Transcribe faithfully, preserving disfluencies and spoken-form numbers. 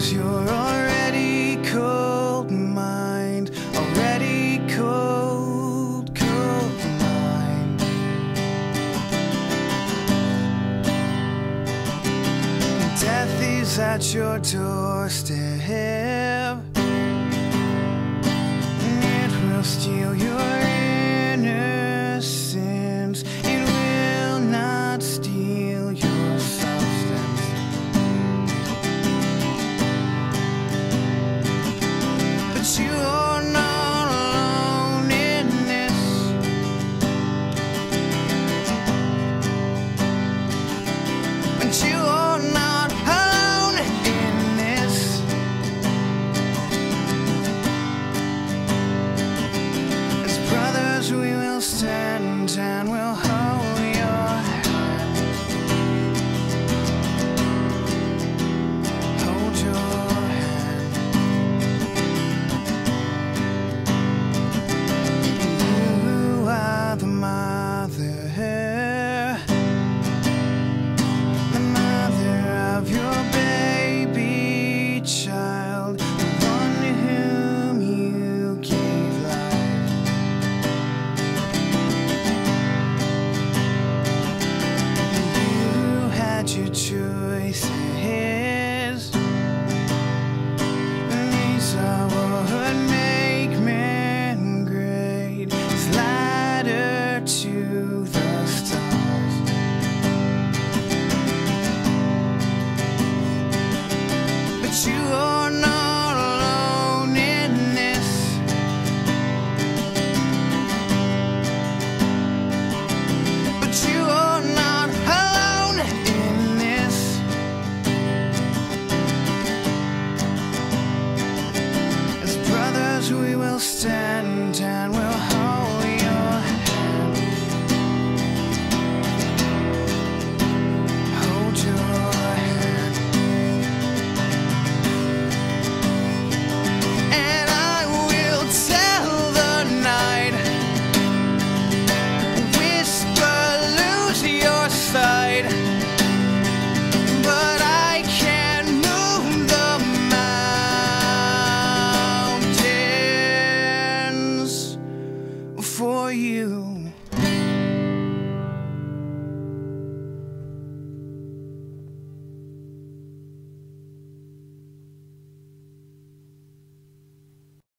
'cause you're already cold mind, already cold, cold mind. Death is at your doorstep. It will steal your innocence. It will not steal your substance. But you are not alone in this. But you are not alone in this. As brothers we will stand and we'll